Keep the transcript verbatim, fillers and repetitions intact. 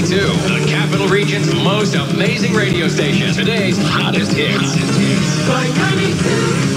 ninety-two, the Capital Region's most amazing radio station. Today's hottest hits. F L Y ninety-two.